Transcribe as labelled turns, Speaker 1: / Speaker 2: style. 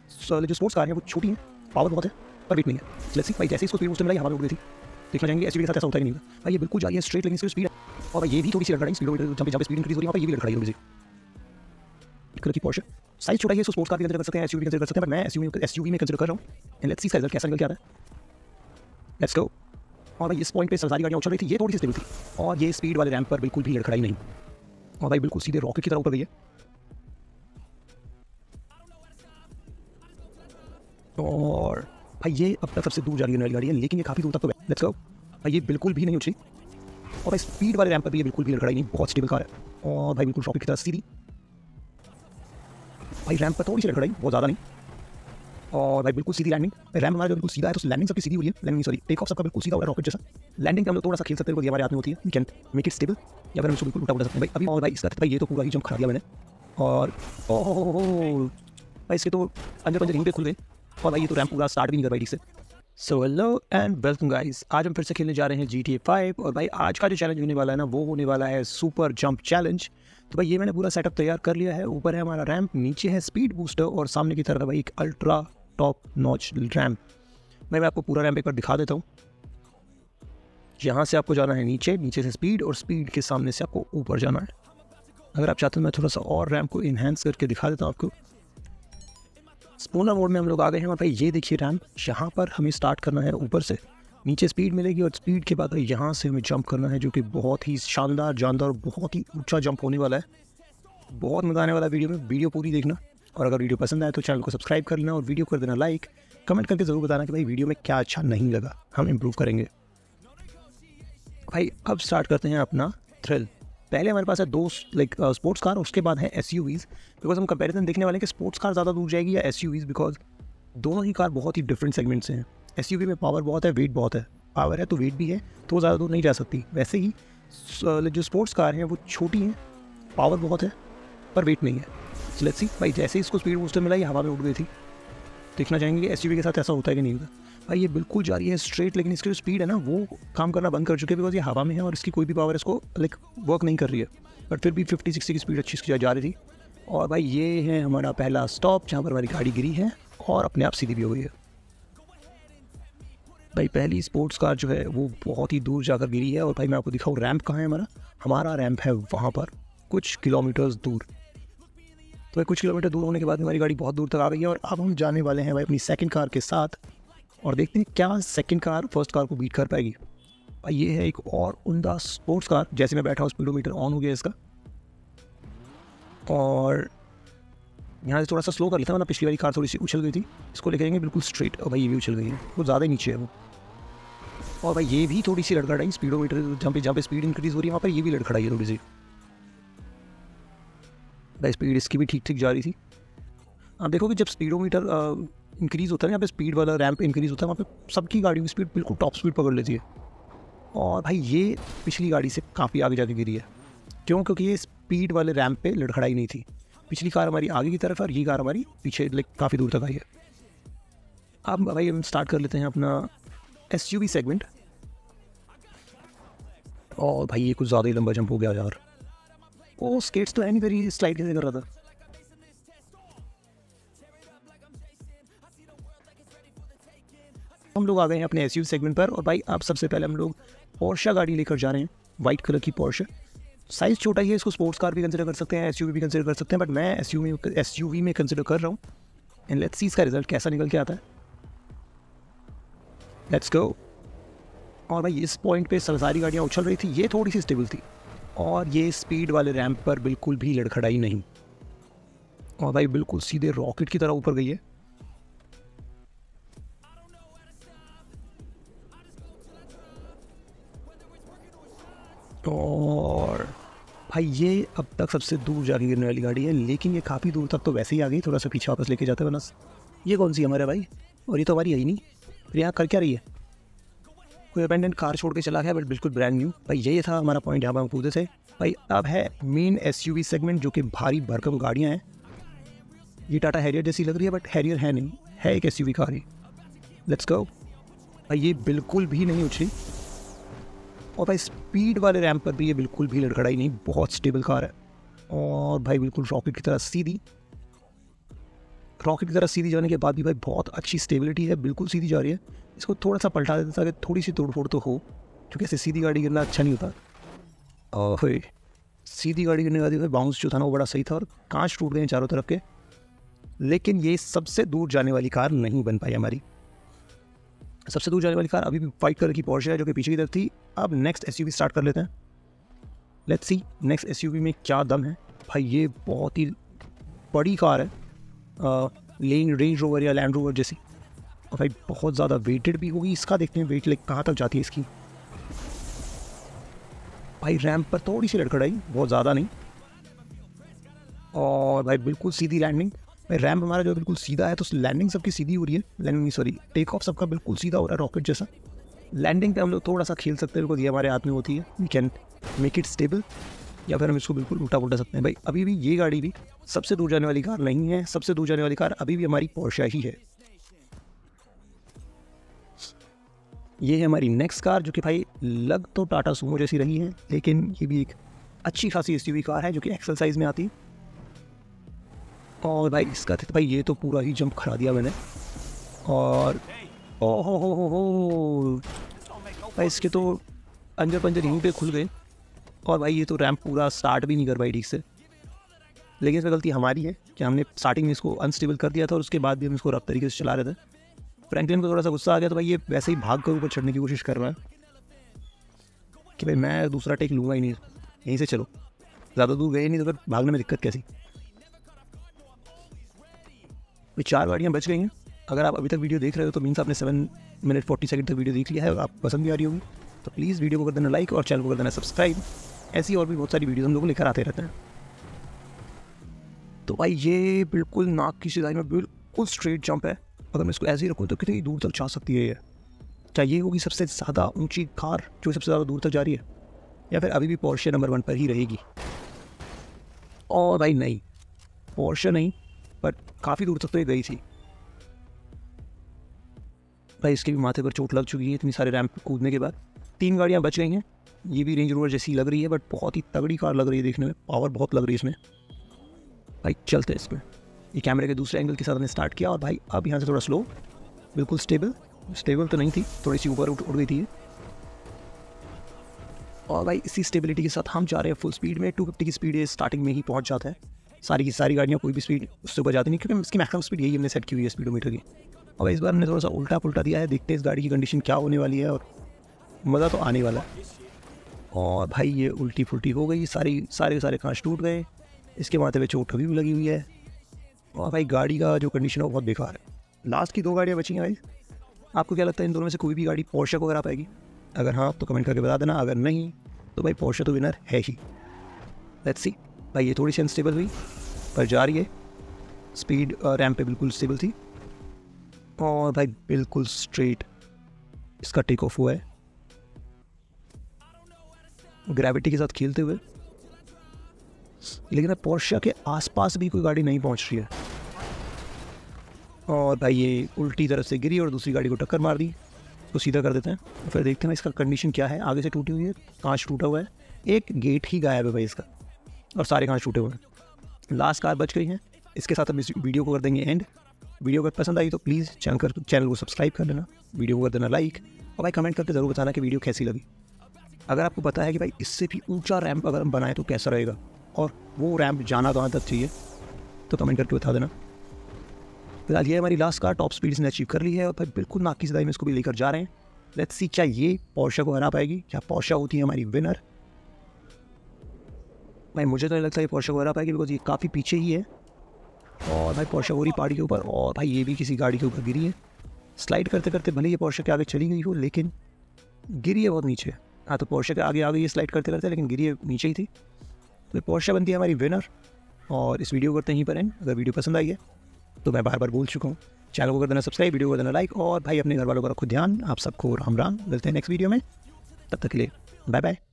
Speaker 1: जो sports car है वो छोटी है, पावर बहुत है पर वेट नहीं है। लेट्स सी भाई जैसे इसको स्पीड बूस्टर मिला हवा में उड़ गई थी। देखना चाहेंगे एसयूवी के साथ ऐसा होता ही नहीं होगा भाई। ये बिल्कुल जा रही है स्ट्रेट लेकिन इसकी स्पीड है और भाई ये भी थोड़ी सी लड़ रही है स्पीडोमीटर जब स्पीड इंक्रीज हो रही है वहाँ पर ये भी लड़ रही है थोड़ी सी। कलर की पोर्शन साइज छोटा है, इसको स्पोर्ट्स कार भी कंसिडर कर सकते हैं, एसयूवी कंसिडर कर सकते हैं, बट मैं एसयूवी में कंसिडर कर रहा हूँ। एंड लेट्स सी इसका रिजल्ट कैसा निकल के आता है। Let's go. और भाई इस पॉइंट पे सारी गाड़ियाँ उछल रही थी, ये थोड़ी सी स्टेबल थी और ये स्पीड वाले रैंप पर बिल्कुल भी लड़खड़ाई नहीं और भाई बिल्कुल सीधे रॉकेट की तरह ऊपर गई है। और भाई ये अब तक सबसे दूर जा रही है गाड़ी है, लेकिन ये काफ़ी दूर तक तो लेट्स गो। भाई ये बिल्कुल भी नहीं उछली और भाई स्पीड वाले रैंप पर भी ये बिल्कुल भी लड़खड़ाई नहीं, बहुत स्टेबल कार है और भाई बिल्कुल रॉकेट की तरह सीधी। भाई रैंप पर थोड़ी सी लड़खड़ाई, बहुत ज़्यादा नहीं और भाई बिल्कुल सीधी लैंडिंग। रैंप हमारा जो बिल्कुल सीधा है तो लैंडिंग सबकी सीधी हो रही है, लैंडिंग सॉरी टेक ऑफ सबका बिल्कुल सीधा हो रहा है रॉकेट जैसा। लैंडिंग पे हम लोग थोड़ा सा खेल सकते हैं, हमारे हाथ में होती है, we can make it stable या फिर हम इसको बिल्कुल उल्टा उड़ा सकते हैं भाई अभी। और भाई इसका भाई ये तो पूरा ही जंप खा दिया मैंने और ओह भाई इसके तो अंदर पंजर यहीं पे खुल गए और भाई ये तो रैंप पूरा स्टार्ट भी नहीं कर पाई ठीक से। So hello and welcome guys, आज हम फिर से खेलने जा रहे हैं GTA 5 और भाई आज का जो चैलेंज होने वाला है ना वो होने वाला है सुपर जंप चैलेंज। तो भाई ये मैंने पूरा सेटअप तैयार कर लिया है, ऊपर है हमारा रैंप, नीचे है स्पीड बूस्टर और सामने की तरफ है भाई एक अल्ट्रा टॉप नॉच रैंप। मैं आपको पूरा रैंप एक बार दिखा देता हूँ। यहाँ से आपको जाना है नीचे, नीचे से स्पीड और स्पीड के सामने से आपको ऊपर जाना है। अगर आप चाहते हो मैं थोड़ा सा और रैंप को इन्हेंस करके दिखा देता हूँ आपको। स्पोनर मोड में हम लोग आ गए हैं और भाई ये देखिए रैंप, यहाँ पर हमें स्टार्ट करना है ऊपर से, नीचे स्पीड मिलेगी और स्पीड के बाद यहाँ से हमें जंप करना है जो कि बहुत ही शानदार जानदार बहुत ही ऊंचा जंप होने वाला है। बहुत मज़ा आने वाला वीडियो में, वीडियो पूरी देखना और अगर वीडियो पसंद आए तो चैनल को सब्सक्राइब कर लेना और वीडियो कर देना लाइक। कमेंट करके ज़रूर बताना कि भाई वीडियो में क्या अच्छा नहीं लगा, हम इम्प्रूव करेंगे। भाई अब स्टार्ट करते हैं अपना थ्रिल। पहले हमारे पास है दो स्पोर्ट्स कार, उसके बाद है SUVs। बिकॉज हम कंपैरिजन देखने वाले हैं कि स्पोर्ट्स कार ज़्यादा दूर जाएगी या SUVs, बिकॉज दोनों ही कार बहुत ही डिफरेंट सेगमेंट से हैं। SUV में पावर बहुत है, वेट बहुत है, पावर है तो वेट भी है तो वो ज़्यादा दूर नहीं जा सकती। वैसे ही जो स्पोर्ट्स कार हैं वो छोटी हैं, पावर बहुत है पर वेट नहीं है। सो लेट्स सी भाई जैसे ही इसको स्पीड बूस्टर मिला ये हवा में उड़ गई थी। देखना चाहेंगे SUV के साथ ऐसा होता है कि नहीं होता। भाई ये बिल्कुल जा रही है स्ट्रेट लेकिन इसकी जो स्पीड है ना वो काम करना बंद कर चुकी है, बिकॉज ये हवा में है और इसकी कोई भी पावर इसको वर्क नहीं कर रही है, बट फिर भी 50-60 की स्पीड अच्छी इसकी जा रही थी। और भाई ये है हमारा पहला स्टॉप जहाँ पर हमारी गाड़ी गिरी है और अपने आप सीधी भी हो गई है। भाई पहली स्पोर्ट्स कार जो है वो बहुत ही दूर जाकर गिरी है और भाई मैं आपको दिखाऊँ रैंप कहाँ है। हमारा रैंप है वहाँ पर कुछ किलोमीटर्स दूर। तो भाई कुछ किलोमीटर दूर होने के बाद हमारी गाड़ी बहुत दूर तक आ गई है और अब हम जाने वाले हैं भाई अपनी सेकंड कार के साथ और देखते हैं क्या सेकंड कार फर्स्ट कार को बीट कर पाएगी। भाई ये है एक और उम्दा स्पोर्ट्स कार, जैसे मैं बैठा हूँ स्पीडोमीटर ऑन हो गया इसका और यहाँ से थोड़ा सा स्लो कर लेता हूँ ना, पिछली वाली कार थोड़ी सी उछल गई थी, इसको लेके जाएंगे बिल्कुल स्ट्रेट। और भाई ये भी उछल गई है, वो ज़्यादा ही नीचे है वो। और भाई ये भी थोड़ी सी लड़खड़ाई, स्पीडोमीटर जहाँ पे स्पीड इंक्रीज हो रही है वहाँ पर ये भी लड़खड़ाई है थोड़ी सी। भाई स्पीड इसकी भी ठीक ठीक जा रही थी। आप देखो कि जब स्पीडोमीटर इंक्रीज़ होता है ना, यहाँ पे स्पीड वाला रैंप इंक्रीज़ होता है, वहाँ पे सबकी गाड़ियों की स्पीड बिल्कुल टॉप स्पीड पकड़ लेती है। और भाई ये पिछली गाड़ी से काफ़ी आगे जाके गिरी है। क्यों? क्योंकि ये स्पीड वाले रैंप पे लड़खड़ाई नहीं थी। पिछली कार हमारी आगे की तरफ है और ये कार हमारी पीछे काफ़ी दूर तक आई है। अब भाई हम स्टार्ट कर लेते हैं अपना SUV सेगमेंट। और भाई ये कुछ ज़्यादा ही लंबा जंप हो गया यार। ओ स्केट्स तो है नहीं, फिर स्लाइड कैसे कर रहा था। हम लोग आ गए हैं अपने SUV सेगमेंट पर और भाई अब सबसे पहले हम लोग पोर्शा गाड़ी लेकर जा रहे हैं, वाइट कलर की पोर्शा। साइज़ छोटा ही है, इसको स्पोर्ट्स कार भी कंसिडर कर सकते हैं, SUV भी कंसिडर कर सकते हैं, बट मैं SUV में कंसिडर कर रहा हूँ। एंड लेट्स सी इसका रिजल्ट कैसा निकल के आता है। Let's go. और भाई इस पॉइंट पे सारी गाड़ियाँ उछल रही थी, ये थोड़ी सी स्टेबल थी और ये स्पीड वाले रैंप पर बिल्कुल भी लड़खड़ाई नहीं और भाई बिल्कुल सीधे रॉकेट की तरह ऊपर गई है। और भाई ये अब तक सबसे दूर जाके गिरने वाली गाड़ी है, लेकिन ये काफ़ी दूर तक तो वैसे ही आ गई, थोड़ा सा पीछे वापस लेके जाते वरना। ये कौन सी हमारे भाई, और ये तो हमारी है ही नहीं, फिर यहाँ कर क्या रही है? कोई अबेंडेंट कार छोड़ के चला गया, बट बिल्कुल ब्रांड न्यू। भाई ये था हमारा पॉइंट, यहाँ पर हम कूदे थे। भाई अब है मेन SUV सेगमेंट जो कि भारी भरकम गाड़ियाँ हैं। ये टाटा हैरियर जैसी लग रही है बट हैरियर है नहीं, है एक SUV कार ही। Let's go. भाई ये बिल्कुल भी नहीं उछली और भाई स्पीड वाले रैंप पर भी ये बिल्कुल भी लड़खड़ाई नहीं, बहुत स्टेबल कार है और भाई बिल्कुल रॉकेट की तरह सीधी। रॉकेट की तरह सीधी जाने के बाद भी भाई बहुत अच्छी स्टेबिलिटी है, बिल्कुल सीधी जा रही है। इसको थोड़ा सा पलटा देता ताकि थोड़ी सी तोड़-फोड़ तो हो, क्योंकि ऐसे सीधी गाड़ी गिरना अच्छा नहीं होता। और फिर सीधी गाड़ी गिरने के बाद बाउंस जो था ना वो बड़ा सही था और कांच टूट गए चारों तरफ के। लेकिन ये सबसे दूर जाने वाली कार नहीं बन पाई हमारी। सबसे दूर जाने वाली कार अभी भी वाइट कलर की पोर्शे है जो कि पीछे की तरफ थी। अब नेक्स्ट एसयूवी स्टार्ट कर लेते हैं। लेट्स सी नेक्स्ट एसयूवी में क्या दम है। भाई ये बहुत ही बड़ी कार है, रेंज रोवर या लैंड रोवर जैसी, और भाई बहुत ज़्यादा वेटेड भी होगी। इसका देखते हैं वेट कहाँ तक जाती है इसकी। भाई रैंप पर थोड़ी सी लड़खड़ाई, बहुत ज़्यादा नहीं, और भाई बिल्कुल सीधी लैंडिंग। भाई रैंप हमारा जो बिल्कुल सीधा है तो लैंडिंग सबकी सीधी हो रही है, लैंडिंग नहीं सॉरी टेक ऑफ सबका बिल्कुल सीधा हो रहा है रॉकेट जैसा। लैंडिंग पे हम लोग थोड़ा सा खेल सकते हैं, बिकॉज ये हमारे हाथ में होती है, we can make it stable, या फिर हम इसको बिल्कुल उल्टा पुल्टा सकते हैं। भाई अभी भी ये गाड़ी भी सबसे दूर जाने वाली कार नहीं है, सबसे दूर जाने वाली कार अभी भी हमारी पोर्शे ही है। ये है हमारी नेक्स्ट कार जो कि भाई लग तो टाटा सूमो जैसी रही है, लेकिन ये भी एक अच्छी खासी एसयूवी कार है जो कि एक्सल साइज में आती है। और भाई इसका तो भाई ये तो पूरा ही जंप खड़ा दिया मैंने, और ओहो हो भाई इसके तो अंजर पंजर यहीं पे खुल गए। और भाई ये तो रैंप पूरा स्टार्ट भी नहीं कर पाई ठीक से, लेकिन इसमें गलती हमारी है कि हमने स्टार्टिंग में इसको अनस्टेबल कर दिया था और उसके बाद भी हम इसको रफ तरीके से चला रहे थे। फ्रैंकलिन को थोड़ा सा गुस्सा आ गया तो भाई ये वैसे ही भाग कर ऊपर चढ़ने की कोशिश कर रहा है कि भाई मैं दूसरा टेक लूँगा ही नहीं, यहीं से चलो, ज़्यादा दूर गए नहीं तो फिर भागने में दिक्कत कैसी। 4 गाड़ियाँ बच गई हैं। अगर आप अभी तक वीडियो देख रहे हो तो मीन्स आपने 7 मिनट 40 सेकंड तक वीडियो देख लिया है और आप पसंद भी आ रही होगी, तो प्लीज़ वीडियो को कर देना लाइक और चैनल को कर देना सब्सक्राइब। ऐसी और भी बहुत सारी वीडियोस हम लोग लेकर आते रहते हैं। तो भाई ये बिल्कुल नाक की सिधाई में बिल्कुल स्ट्रेट जंप है। अगर मैं इसको ऐसे ही रखूँ तो कितनी दूर तक जा सकती है ये। क्या ये होगी सबसे ज़्यादा ऊंची कार जो सबसे ज़्यादा दूर तक जा रही है, या फिर अभी भी पोर्शे नंबर 1 पर ही रहेगी? और भाई नहीं, पोर्शे नहीं, पर काफ़ी दूर तक तो ये गई थी। भाई इसके भी माथे पर चोट लग चुकी है इतनी सारे रैंप कूदने के बाद। 3 गाड़ियाँ बच गई हैं। ये भी रेंज रोवर जैसी लग रही है, बट बहुत ही तगड़ी कार लग रही है देखने में, पावर बहुत लग रही है इसमें। भाई चलते हैं इसमें। ये कैमरे के दूसरे एंगल के साथ हमने स्टार्ट किया, और भाई अब यहाँ से थोड़ा स्लो, बिल्कुल स्टेबल तो नहीं थी, थोड़ी सी ऊपर उड़ गई थी। और भाई इसी स्टेबिलिटी के साथ हम जा रहे हैं फुल स्पीड में। 250 की स्पीड स्टार्टिंग में ही पहुँच जाता है। सारी की सारी गाड़ियाँ कोई भी स्पीड उससे ऊपर जाती नहीं, क्योंकि इसकी मैक्सिमम स्पीड यही हमने सेट की हुई है स्पीडोमीटर की। और इस बार हमने थोड़ा सा उल्टा पुल्टा दिया है, देखते हैं इस गाड़ी की कंडीशन क्या होने वाली है, और मज़ा तो आने वाला है। और भाई ये उल्टी फुल्टी हो गई, सारे कांच टूट गए, इसके माथे पे चोट अभी भी लगी हुई है, और भाई गाड़ी का जो कंडीशन है वो बहुत बेकार है। लास्ट की 2 गाड़ियाँ बची हैं भाई। आपको क्या लगता है इन दोनों में से कोई भी गाड़ी पोर्शे को हरा पाएगी? अगर हाँ तो कमेंट करके बता देना, अगर नहीं तो भाई पोर्शे तो विनर है ही। Let's see. भाई ये थोड़ी सी अनस्टेबल हुई पर जा रही है, स्पीड रैंप पे बिल्कुल स्टेबल थी, और भाई बिल्कुल स्ट्रेट इसका टेक ऑफ हुआ है ग्रेविटी के साथ खेलते हुए। लेकिन अब पोर्शे के आसपास भी कोई गाड़ी नहीं पहुंच रही है, और भाई ये उल्टी तरफ से गिरी और दूसरी गाड़ी को टक्कर मार दी। तो सीधा कर देते हैं, फिर देखते हैं इसका कंडीशन क्या है। आगे से टूटी हुई है, कांच टूटा हुआ है, एक गेट ही गायब है भाई इसका, और सारे कांच टूटे हुए हैं। लास्ट कार बच गई है। इसके साथ हम इस वीडियो को कर देंगे एंड। वीडियो अगर पसंद आई तो प्लीज़ चैनल को सब्सक्राइब कर देना, वीडियो को कर देना लाइक, और भाई कमेंट करके ज़रूर बताना कि वीडियो कैसी लगी। अगर आपको पता है कि भाई इससे भी ऊंचा रैंप अगर हम बनाएं तो कैसा रहेगा, और वो रैंप जाना कहाँ तक चाहिए, तो कमेंट करके बता देना। फिलहाल ये हमारी लास्ट कार टॉप स्पीड ने अचीव कर ली है, और भाई बिल्कुल नाक की सिधाई में इसको भी लेकर जा रहे हैं। लेट्स सी क्या ये पोर्शे को हरा पाएगी, क्या पोर्शे होती है हमारी विनर। भाई मुझे तो नहीं लगता ये पोर्शे को हरा पाएगी, बिकॉज ये काफ़ी पीछे ही है, और भाई पोर्शे हो रही पहाड़ी के ऊपर, और भाई ये भी किसी गाड़ी के ऊपर गिरी है। स्लाइड करते करते भले ये पोर्शे के आगे चली गई हो, लेकिन गिरी है बहुत नीचे। हाँ तो पोर्शे के आगे ये स्लाइड करते करते, लेकिन गिरी नीचे ही थी। तो पोर्शे बनती है हमारी विनर, और इस वीडियो को करते हैं यहीं पर एंड। अगर वीडियो पसंद आई है तो मैं बार बार बोल चुका हूँ, चैनल को कर देना सब्सक्राइब, वीडियो को कर देना लाइक, और भाई अपने घर वालों का रखो ध्यान। आप सबको राम राम, मिलते हैं नेक्स्ट वीडियो में, तब तक के लिए बाय बाय।